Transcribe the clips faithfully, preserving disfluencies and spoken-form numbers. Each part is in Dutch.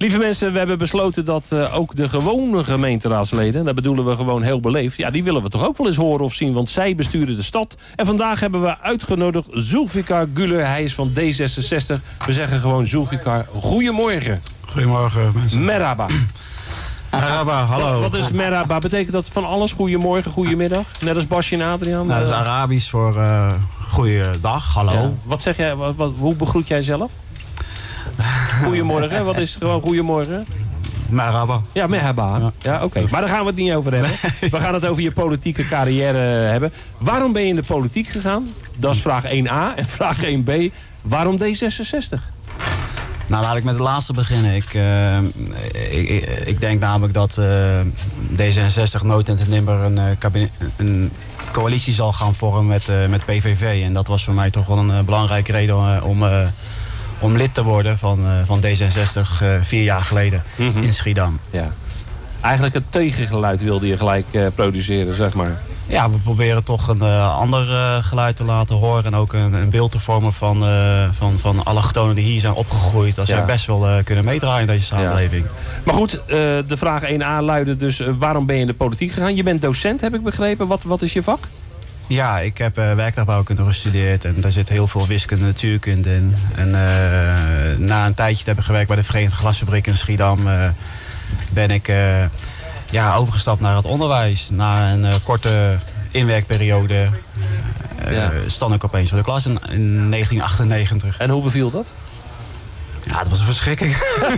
Lieve mensen, we hebben besloten dat uh, ook de gewone gemeenteraadsleden, daar bedoelen we gewoon heel beleefd, ja, die willen we toch ook wel eens horen of zien, want zij besturen de stad. En vandaag hebben we uitgenodigd Zulfikar Güler, hij is van D zesenzestig. We zeggen gewoon Zulfikar, goedemorgen. Goedemorgen mensen. Merhaba. Merhaba, hallo. Wat is merhaba? Betekent dat van alles? Goedemorgen, goedemiddag? Net als Basje en Adriaan? Nou, dat is Arabisch voor uh, goeiedag, hallo. Ja. Wat zeg jij, wat, wat, hoe begroet jij zelf? Goedemorgen, wat is gewoon goedemorgen? Merhaba. Ja, merhaba. Ja, ja oké. Okay. Maar daar gaan we het niet over hebben. Nee. We gaan het over je politieke carrière hebben. Waarom ben je in de politiek gegaan? Dat is vraag één A. En vraag één B, waarom D zesenzestig? Nou, laat ik met het laatste beginnen. Ik, uh, ik, ik, ik denk namelijk dat uh, D zesenzestig nooit en ten nimmer een, uh, kabinet, een coalitie zal gaan vormen met, uh, met P V V. En dat was voor mij toch wel een uh, belangrijke reden uh, om, uh, om lid te worden van, uh, van D zesenzestig uh, vier jaar geleden mm-hmm. in Schiedam. Ja. Eigenlijk het tegengeluid wilde je gelijk uh, produceren, zeg maar. Ja, we proberen toch een uh, ander uh, geluid te laten horen. En ook een, een beeld te vormen van, uh, van, van allochtonen die hier zijn opgegroeid. Dat ja. zij best wel uh, kunnen meedraaien in deze samenleving. Ja. Maar goed, uh, de vraag één A luidde dus, uh, waarom ben je in de politiek gegaan? Je bent docent, heb ik begrepen. Wat, wat is je vak? Ja, ik heb uh, werktuigbouwkunde gestudeerd. En daar zit heel veel wiskunde en natuurkunde in. En uh, na een tijdje te hebben gewerkt bij de Verenigde Glasfabriek in Schiedam... Uh, ben ik... Uh, Ja, overgestapt naar het onderwijs. Na een uh, korte inwerkperiode uh, ja. stand ik opeens voor de klas in, in negentien achtennegentig. En hoe beviel dat? Ja, dat was een verschrikking.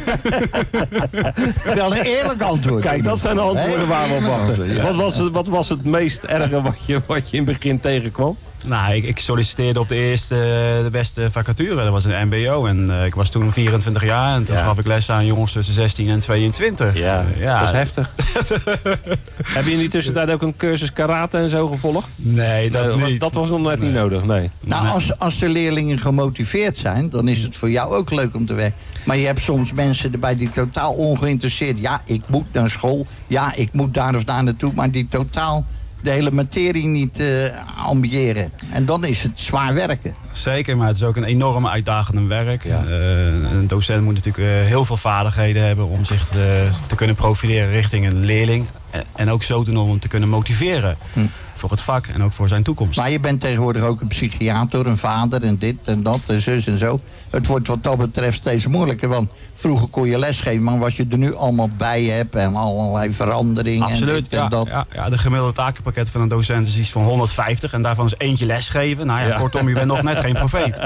Wel een eerlijk antwoord. Kijk, dat zijn de antwoorden hey? waar we op wachten. Ja. Wat, was het, wat was het meest erge wat je, wat je in het begin tegenkwam? Nou, ik, ik solliciteerde op de eerste, de beste vacature. Dat was een M B O. En uh, ik was toen vierentwintig jaar. En toen ja. gaf ik les aan jongens tussen zestien en tweeëntwintig. Ja, uh, ja. Dat is heftig. Heb je in die tussentijd ook een cursus karate en zo gevolgd? Nee, dat nee, niet. Dat was nog net nee. niet nodig, nee. Nou, als, als de leerlingen gemotiveerd zijn, dan is het voor jou ook leuk om te werken. Maar je hebt soms mensen erbij die totaal ongeïnteresseerd... ja, ik moet naar school, ja, ik moet daar of daar naartoe... maar die totaal de hele materie niet uh, ambiëren. En dan is het zwaar werken. Zeker, maar het is ook een enorm uitdagende werk. Ja. Uh, een docent moet natuurlijk uh, heel veel vaardigheden hebben... om zich te, te kunnen profileren richting een leerling. En ook zo doen om hem te kunnen motiveren... Hm. voor het vak en ook voor zijn toekomst. Maar je bent tegenwoordig ook een psychiater, een vader en dit en dat en zus en zo. Het wordt wat dat betreft steeds moeilijker, want vroeger kon je lesgeven, maar wat je er nu allemaal bij hebt en allerlei veranderingen. Absoluut, en dit en ja, dat. Ja, ja, de gemiddelde takenpakket van een docent is iets van honderdvijftig en daarvan is eentje lesgeven. Nou ja, ja. kortom, je bent nog net geen profeet.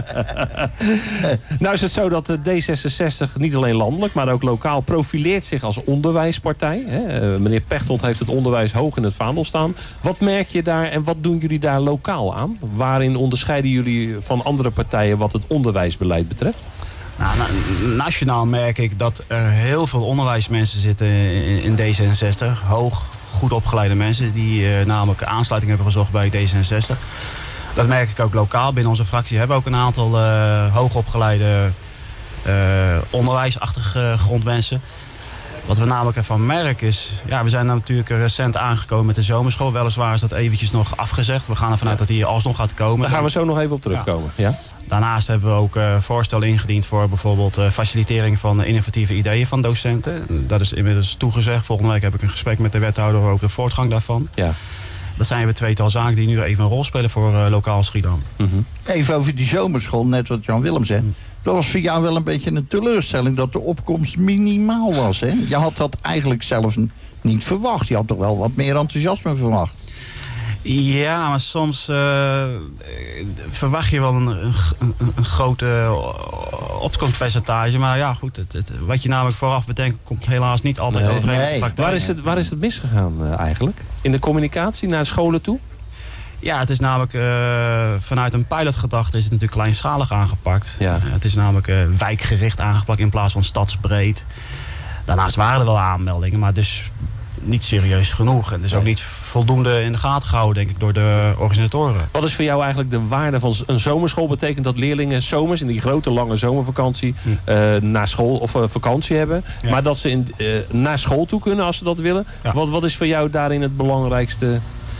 Nou is het zo dat de D zesenzestig niet alleen landelijk, maar ook lokaal profileert zich als onderwijspartij. Hè? Uh, meneer Pechtold heeft het onderwijs hoog in het vaandel staan. Wat merk je daar en wat doen jullie daar lokaal aan? Waarin onderscheiden jullie van andere partijen wat het onderwijsbeleid betreft? Nou, nationaal merk ik dat er heel veel onderwijsmensen zitten in, in D zesenzestig. Hoog, goed opgeleide mensen die uh, namelijk aansluiting hebben gezocht bij D zesenzestig. Dat merk ik ook lokaal. Binnen onze fractie hebben we ook een aantal uh, hoogopgeleide uh, onderwijsachtige grondmensen. Wat we namelijk ervan merken is... Ja, we zijn natuurlijk recent aangekomen met de zomerschool. Weliswaar is dat eventjes nog afgezegd. We gaan ervan uit dat die alsnog gaat komen. Daar gaan we zo nog even op terugkomen. Ja. Ja? Daarnaast hebben we ook uh, voorstellen ingediend voor bijvoorbeeld uh, facilitering van innovatieve ideeën van docenten. Dat is inmiddels toegezegd. Volgende week heb ik een gesprek met de wethouder over de voortgang daarvan. Ja. Dat zijn weer tweetal zaken die nu even een rol spelen voor uh, lokaal Schiedam. Mm-hmm. Even over die zomerschool, net wat Jan Willem zei. Mm. Dat was voor jou wel een beetje een teleurstelling dat de opkomst minimaal was. Hè? Je had dat eigenlijk zelf niet verwacht. Je had toch wel wat meer enthousiasme verwacht. Ja, maar soms uh, verwacht je wel een, een, een, een grote opkomstpercentage. Maar ja, goed, het, het, wat je namelijk vooraf bedenkt komt helaas niet altijd nee, overeen. Nee. Waar, is het, waar is het misgegaan uh, eigenlijk? In de communicatie naar scholen toe? Ja, het is namelijk uh, vanuit een pilotgedachte is het natuurlijk kleinschalig aangepakt. Ja. Uh, het is namelijk uh, wijkgericht aangepakt in plaats van stadsbreed. Daarnaast waren er wel aanmeldingen, maar dus niet serieus genoeg. En dus ook niet voldoende in de gaten gehouden, denk ik, door de organisatoren. Wat is voor jou eigenlijk de waarde van een zomerschool? Betekent dat leerlingen zomers in die grote lange zomervakantie hm. uh, naar school of uh, vakantie hebben. Ja. Maar dat ze in, uh, naar school toe kunnen als ze dat willen. Ja. Wat, wat is voor jou daarin het belangrijkste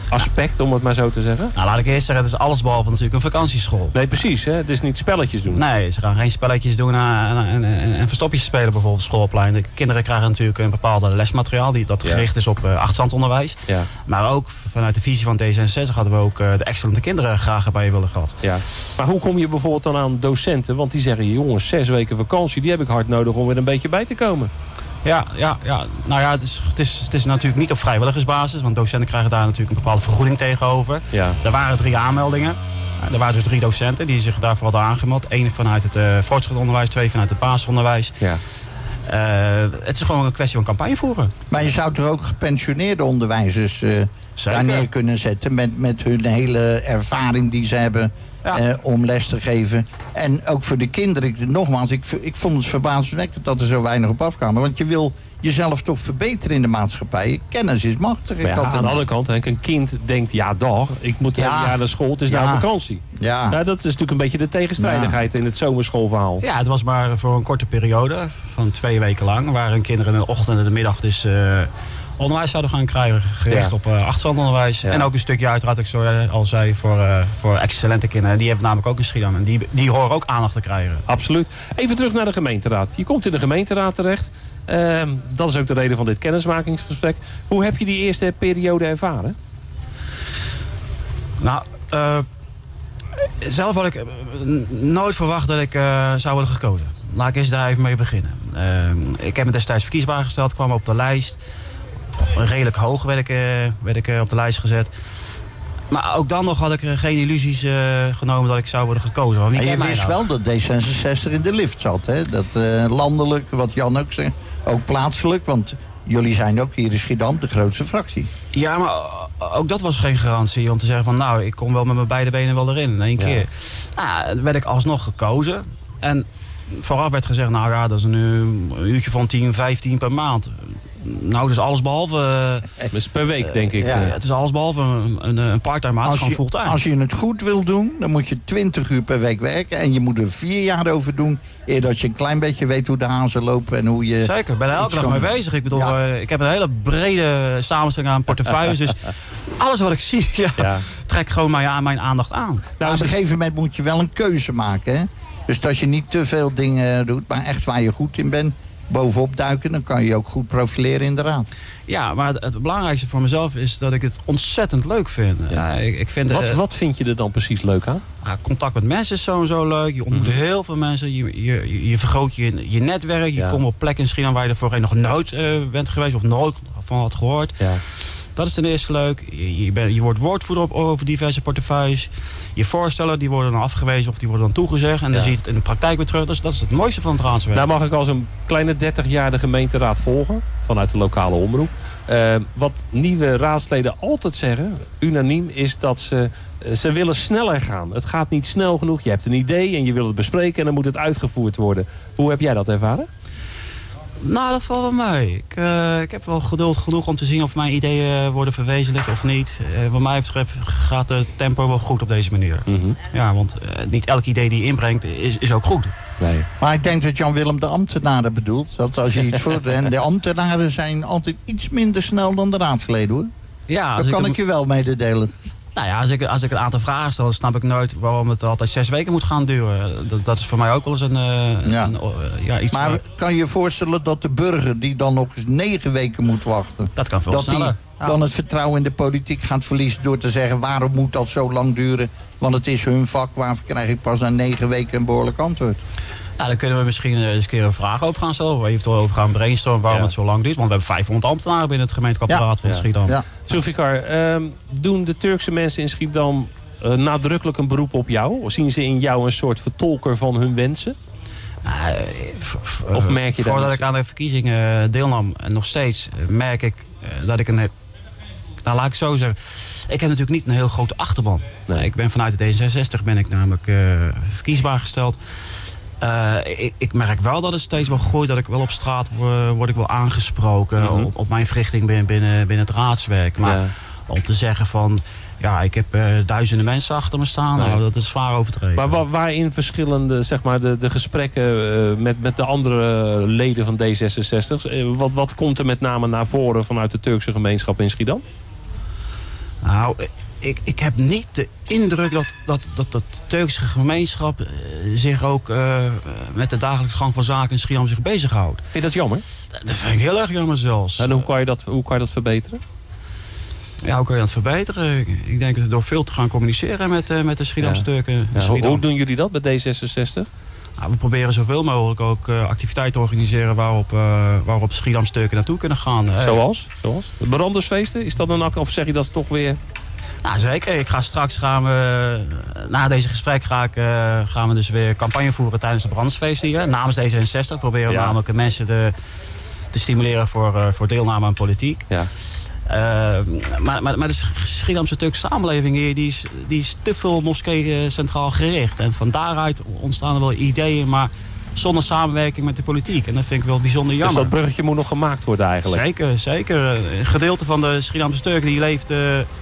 aspect, om het maar zo te zeggen? Nou, laat ik eerst zeggen, het is alles behalve natuurlijk een vakantieschool. Nee, precies. Hè? Het is niet spelletjes doen. Nee, ze gaan geen spelletjes doen en, en, en, en verstopjes spelen bijvoorbeeld op schoolplein. De kinderen krijgen natuurlijk een bepaalde lesmateriaal die, dat gericht is op uh, achterstandonderwijs. Ja. Maar ook vanuit de visie van D zesenzestig hadden we ook uh, de excellente kinderen graag erbij willen gehad. Ja. Maar hoe kom je bijvoorbeeld dan aan docenten? Want die zeggen, jongens, zes weken vakantie, die heb ik hard nodig om weer een beetje bij te komen. Ja, ja, ja. Nou ja, het is, het, is, het is natuurlijk niet op vrijwilligersbasis, want docenten krijgen daar natuurlijk een bepaalde vergoeding tegenover. Ja. Er waren drie aanmeldingen. Er waren dus drie docenten die zich daarvoor hadden aangemeld. Eén vanuit het uh, voortgezet onderwijs, twee vanuit het basisonderwijs. Ja. Uh, het is gewoon een kwestie van campagne voeren. Maar je zou toch ook gepensioneerde onderwijzers uh, daar neer kunnen zetten met, met hun hele ervaring die ze hebben. Ja. Uh, om les te geven. En ook voor de kinderen. Ik, nogmaals, ik, ik vond het verbazingwekkend dat er zo weinig op afkwam. Want je wil jezelf toch verbeteren in de maatschappij. Kennis is machtig. Ja, aan de andere kant, Henk, een kind denkt, ja dag, ik moet ja. een jaar naar school, het is ja. nou vakantie. Ja. Nou, dat is natuurlijk een beetje de tegenstrijdigheid ja. in het zomerschoolverhaal. Ja, het was maar voor een korte periode, van twee weken lang, waarin kinderen in de ochtend en de middag dus uh, onderwijs zouden gaan krijgen, gericht ja. op uh, achterstandonderwijs. Ja. En ook een stukje uiteraard, ik zo al zei, voor, uh, voor excellente kinderen. Die hebben namelijk ook een Schiedam en die, die horen ook aandacht te krijgen. Absoluut. Even terug naar de gemeenteraad. Je komt in de gemeenteraad terecht. Uh, dat is ook de reden van dit kennismakingsgesprek. Hoe heb je die eerste periode ervaren? Nou, uh, zelf had ik uh, nooit verwacht dat ik uh, zou worden gekozen. Laat ik eens daar even mee beginnen. Uh, ik heb me destijds verkiesbaar gesteld, kwam op de lijst. Redelijk hoog werd ik, uh, werd ik uh, op de lijst gezet. Maar ook dan nog had ik geen illusies uh, genomen dat ik zou worden gekozen. En je wist wel dat D zesenzestig in de lift zat. Hè? Dat uh, landelijk, wat Jan ook zegt, ook plaatselijk. Want jullie zijn ook hier in Schiedam de grootste fractie. Ja, maar ook dat was geen garantie om te zeggen van nou, ik kom wel met mijn beide benen wel erin in één ja. keer. Nou, dan werd ik alsnog gekozen. En vooraf werd gezegd, nou ja, dat is nu een uurtje van tien, vijftien per maand. Nou, dus alles behalve... Uh, dus per week, denk ik. Ja, ja. Het is alles behalve een, een, een part-time maat, gewoon fulltime. Als je het goed wil doen, dan moet je twintig uur per week werken. En je moet er vier jaar over doen, eer dat je een klein beetje weet hoe de hazen lopen en hoe je... Zeker, ik ben er elke dag mee bezig. Ik bedoel, ja. uh, ik heb een hele brede samenstelling aan portefeuilles. Dus alles wat ik zie, ja, ja. trekt gewoon mijn, mijn aandacht aan. Nou, op een gegeven moment moet je wel een keuze maken, hè? Dus dat je niet te veel dingen doet, maar echt waar je goed in bent, bovenop duiken, dan kan je je ook goed profileren in de raad. Ja, maar het, het belangrijkste voor mezelf is dat ik het ontzettend leuk vind. Ja. Ja, ik, ik vind wat, uh, wat vind je er dan precies leuk aan? Uh, contact met mensen is sowieso leuk. Je ontmoet mm-hmm. heel veel mensen. Je, je, je vergroot je, je netwerk. Je ja. komt op plekken in Schiedam waar je er voorheen nog nooit uh, bent geweest of nooit van had gehoord. Ja. Dat is ten eerste leuk. Je, je, ben, je wordt woordvoerder op, over diverse portefeuilles. Je voorstellen die worden dan afgewezen of die worden dan toegezegd. En ja. dan zie je het in de praktijk weer terug. Dus dat is het mooiste van het raadswerk. Nou mag ik als een kleine dertig jaar de gemeenteraad volgen. Vanuit de lokale omroep. Uh, wat nieuwe raadsleden altijd zeggen, unaniem, is dat ze, uh, ze willen sneller gaan. Het gaat niet snel genoeg. Je hebt een idee en je wil het bespreken en dan moet het uitgevoerd worden. Hoe heb jij dat ervaren? Nou, dat valt wel mee. Ik, uh, ik heb wel geduld genoeg om te zien of mijn ideeën worden verwezenlijkt of niet. Uh, wat mij betreft gaat het tempo wel goed op deze manier. Mm-hmm. Ja, want uh, niet elk idee die je inbrengt is, is ook goed. Nee. Maar ik denk dat Jan-Willem de ambtenaren bedoelt. Dat als je iets voert. En de ambtenaren zijn altijd iets minder snel dan de raadsleden, hoor. Ja, dat kan ik, ik je wel mededelen. Nou ja, als ik, als ik een aantal vragen stel, dan snap ik nooit waarom het altijd zes weken moet gaan duren. Dat, dat is voor mij ook wel eens een... Uh, ja. een uh, ja, iets maar kan je je voorstellen dat de burger die dan nog eens negen weken moet wachten... Dat kan veel dat sneller. die ja. dan het vertrouwen in de politiek gaat verliezen door te zeggen... waarom moet dat zo lang duren? Want het is hun vak, waarvoor krijg ik pas na negen weken een behoorlijk antwoord? Nou, daar kunnen we misschien eens een keer een vraag over gaan stellen. Of eventueel over gaan brainstormen waarom ja. het zo lang duurt. Want we hebben vijfhonderd ambtenaren binnen het gemeentekapparaat ja. van ja. Schiedam. Ja. Zulfikar, uh, doen de Turkse mensen in Schiedam uh, nadrukkelijk een beroep op jou? Of zien ze in jou een soort vertolker van hun wensen? Uh, of merk je dat? Voordat ik aan de verkiezingen deelnam, en nog steeds merk ik uh, dat ik een... Nou, laat ik zo zeggen. Ik heb natuurlijk niet een heel grote achterban. Nee. Ik ben vanuit de D zesenzestig ben ik namelijk uh, verkiesbaar gesteld. Uh, ik, ik merk wel dat het steeds wel groeit, dat ik wel op straat word, word ik wel aangesproken mm-hmm. op, op mijn verrichting binnen, binnen, binnen het raadswerk. Maar ja. om te zeggen van, ja, ik heb uh, duizenden mensen achter me staan, nee. nou, dat is zwaar overdreven. Maar waar, waarin verschillende, zeg maar, de, de gesprekken uh, met, met de andere leden van D zesenzestig, uh, wat, wat komt er met name naar voren vanuit de Turkse gemeenschap in Schiedam? Nou, ik, ik heb niet de indruk dat, dat, dat, dat de Turkse gemeenschap uh, zich ook uh, met de dagelijkse gang van zaken in Schiedam zich bezighoudt. Vind je dat jammer? Dat, dat vind ik heel erg jammer zelfs. En hoe kan je dat, hoe kan je dat verbeteren? Ja, hoe kan je dat verbeteren? Ik denk dat door veel te gaan communiceren met, uh, met de Schiedamse Ja. Turken. Ja, Schiedam. hoe, hoe doen jullie dat bij D zesenzestig? Nou, we proberen zoveel mogelijk ook uh, activiteiten te organiseren waarop, uh, waarop Schiedamse Turken naartoe kunnen gaan. Uh, Zoals? Zoals? De brandersfeesten? Is dat een act of zeg je dat toch weer? Nou, zeker. Ik ga straks gaan we, na deze gesprek ga ik, uh, gaan we dus weer campagne voeren tijdens de brandersfeesten hier. Namens D zesenzestig proberen we Ja. namelijk mensen te, te stimuleren voor, uh, voor deelname aan politiek. Ja. Uh, maar, maar, maar de Schiedamse Turkse samenleving hier, die is, die is te veel moskee centraal gericht. En van daaruit ontstaan er wel ideeën, maar zonder samenwerking met de politiek. En dat vind ik wel bijzonder jammer. Dus dat bruggetje moet nog gemaakt worden eigenlijk? Zeker, zeker. Een gedeelte van de Schiedamse Turken die leeft uh,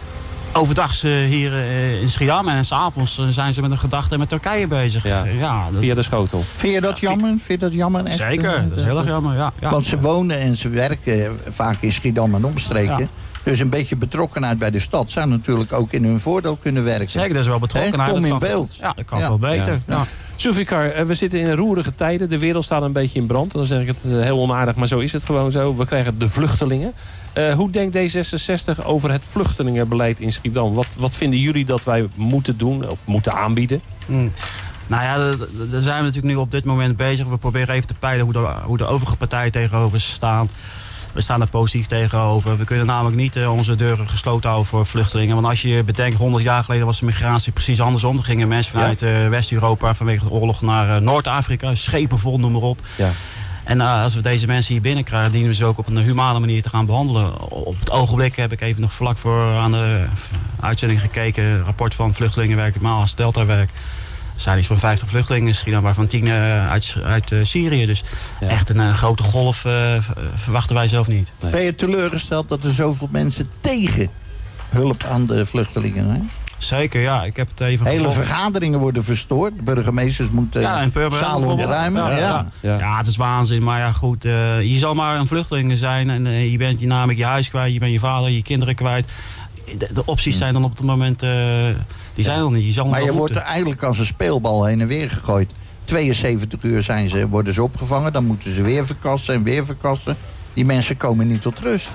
overdag uh, hier uh, in Schiedam. En 's avonds uh, zijn ze met een gedachte met Turkije bezig. Ja. Ja, dat... Via de schotel. Vind je dat jammer? Vind je dat jammer? Echt? Zeker, dat is heel erg jammer. Ja, ja. Want ze wonen en ze werken vaak in Schiedam en omstreken. Ja. Dus een beetje betrokkenheid bij de stad zou natuurlijk ook in hun voordeel kunnen werken. Zeker, dat is wel betrokkenheid. He, kom Dat in kan- beeld. Ja, dat kan Ja. veel beter. Ja. Ja. Zulfikar, we zitten in roerige tijden. De wereld staat een beetje in brand. Dan zeg ik het heel onaardig, maar zo is het gewoon zo. We krijgen de vluchtelingen. Uh, hoe denkt D zesenzestig over het vluchtelingenbeleid in Schiedam? Wat, wat vinden jullie dat wij moeten doen of moeten aanbieden? Hmm. Nou ja, daar- daar zijn we natuurlijk nu op dit moment bezig. We proberen even te peilen hoe de, hoe de overige partijen tegenover staan. We staan er positief tegenover. We kunnen namelijk niet uh, onze deuren gesloten houden voor vluchtelingen. Want als je bedenkt, honderd jaar geleden was de migratie precies andersom. Er gingen mensen vanuit uh, West-Europa vanwege de oorlog naar uh, Noord-Afrika. Schepen vol, noem maar op. Ja. En uh, als we deze mensen hier binnenkrijgen, dienen we ze ook op een humane manier te gaan behandelen. Op het ogenblik heb ik even nog vlak voor aan de uitzending gekeken. Een rapport van Vluchtelingenwerk, het Maas Deltawerk. Er zijn iets van vijftig vluchtelingen in Schiedam, waarvan tien uh, uit, uit uh, Syrië. Dus Ja. echt een uh, grote golf uh, verwachten wij zelf niet. Nee. Ben je teleurgesteld dat er zoveel mensen tegen hulp aan de vluchtelingen zijn? Zeker, ja. Ik heb het even Hele gevolgd. vergaderingen worden verstoord. De burgemeesters moeten Ja, in Purmerend zalen bijvoorbeeld. ontruimen. Ja, Ja, ja. Ja. Ja, het is waanzin. Maar ja, goed. Uh, je zal maar een vluchteling zijn. En uh, je bent je namelijk je huis kwijt. Je bent je vader, je kinderen kwijt. De, de opties zijn dan op het moment... Uh, die zijn er nog niet. Je zal Maar nog je wel wordt er moeten. eigenlijk als een speelbal heen en weer gegooid. tweeënzeventig uur zijn ze, worden ze opgevangen. Dan moeten ze weer verkassen en weer verkassen. Die mensen komen niet tot rust.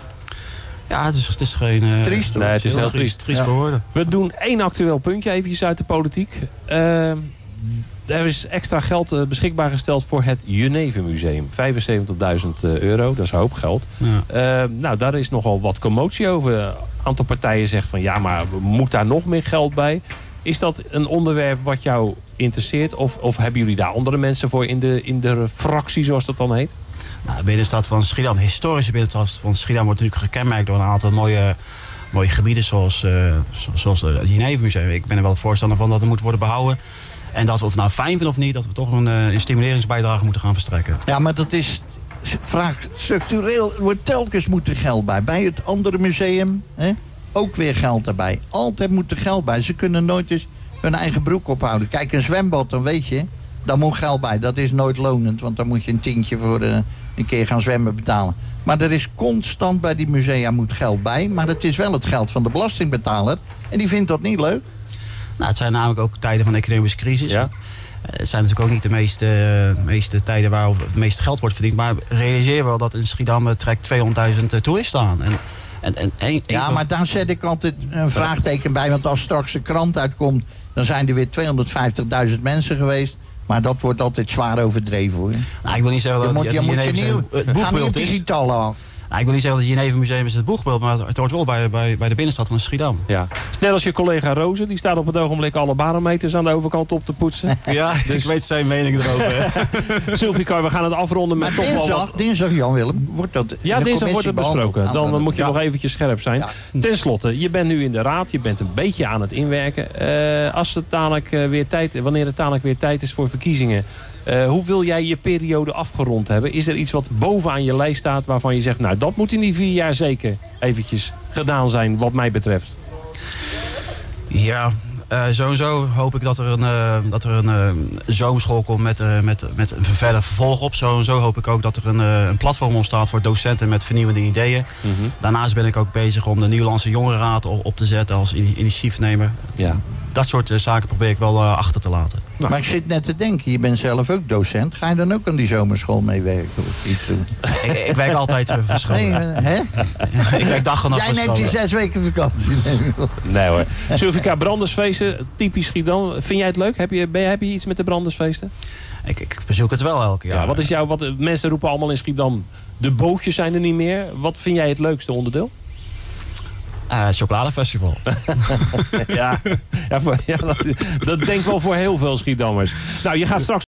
Ja, het is, het is geen... Uh, Triest, hoor. Nee, het is heel triest. Triest Ja. voor woorden. We doen één actueel puntje eventjes uit de politiek. Uh, er is extra geld uh, beschikbaar gesteld voor het Jenevermuseum. vijfenzeventigduizend euro, dat is een hoop geld. Ja. Uh, nou, daar is nogal wat commotie over. Een aantal partijen zegt van ja, maar moet daar nog meer geld bij? Is dat een onderwerp wat jou interesseert? Of, of hebben jullie daar andere mensen voor in de, in de fractie, zoals dat dan heet? Nou, de binnenstad van Schiedam, de historische binnenstad van Schiedam, wordt natuurlijk gekenmerkt door een aantal mooie, mooie gebieden zoals, uh, zoals het Jenevermuseum. Ik ben er wel voorstander van dat het moet worden behouden. En dat we of nou fijn vinden of niet, dat we toch een, een stimuleringsbijdrage moeten gaan verstrekken. Ja, maar dat is vraag structureel. Er wordt telkens moet er geld bij. Bij het andere museum hè, ook weer geld erbij. Altijd moet er geld bij. Ze kunnen nooit eens hun eigen broek ophouden. Kijk, een zwembad, dan weet je, daar moet geld bij. Dat is nooit lonend, want dan moet je een tientje voor uh, een keer gaan zwemmen betalen. Maar er is constant bij die musea moet geld bij. Maar het is wel het geld van de belastingbetaler. En die vindt dat niet leuk. Nou, het zijn namelijk ook tijden van economische crisis. Ja. Het zijn natuurlijk ook niet de meeste, uh, meeste tijden waarop het meeste geld wordt verdiend. Maar realiseer wel dat in Schiedam uh, trekt tweehonderdduizend uh, toeristen aan. En, en, en, een, Ja, maar daar zet ik altijd een vraagteken bij. Want als straks de krant uitkomt, dan zijn er weer tweehonderdvijftigduizend mensen geweest. Maar dat wordt altijd zwaar overdreven, hoor. Nou, ik wil niet zeggen Je dat moet, het je moet je Jenevermuseum nieuw, het ga niet op boegbeeld die is. getallen af. Nou, ik wil niet zeggen dat het Jenevermuseum is het boegbeeld, maar het hoort wel bij, bij, bij de binnenstad van Schiedam. Ja. Net als je collega Roze, die staat op het ogenblik alle barometers aan de overkant op te poetsen. Ja, Dus- ik weet zijn mening erover. Sylvikar, we gaan het afronden met Maar toch wel wat... dinsdag, dinsdag, Jan Willem, wordt dat in Ja, de dinsdag wordt commissie het besproken. behandeld. Dan moet je Ja. nog eventjes scherp zijn. Ja. Ten slotte, je bent nu in de raad. Je bent een beetje aan het inwerken. Eh, als het dadelijk eh, weer tijd, wanneer het dadelijk weer tijd is voor verkiezingen. Uh, hoe wil jij je periode afgerond hebben? Is er iets wat bovenaan je lijst staat waarvan je zegt... nou, dat moet in die vier jaar zeker eventjes gedaan zijn wat mij betreft? Ja, Uh, sowieso hoop ik dat er een, uh, dat er een uh, zomerschool komt met, uh, met, met een verder vervolg op. Sowieso hoop ik ook dat er een, uh, een platform ontstaat voor docenten met vernieuwende ideeën. Mm-hmm. Daarnaast ben ik ook bezig om de Nederlandse Jongerenraad op, op te zetten als initiatiefnemer. Ja. Dat soort uh, zaken probeer ik wel uh, achter te laten. Nou. Maar ik zit net te denken, je bent zelf ook docent. Ga je dan ook aan die zomerschool meewerken of iets doen? ik, ik werk altijd uh, voor school. Nee, hè? ik werk dag en nacht. Jij neemt die zes weken vakantie. Nee hoor. Sulvica, brandersfeesten, typisch Schiedam. Vind jij het leuk? Heb je, ben je, heb je iets met de brandersfeesten? Ik, ik bezoek het wel elke jaar. Ja, wat is jouw, wat, mensen roepen allemaal in Schiedam, de bootjes zijn er niet meer. Wat vind jij het leukste onderdeel? Uh, chocoladefestival. ja, ja, voor, ja dat, dat denk ik wel voor heel veel Schiedammers. Nou, je gaat straks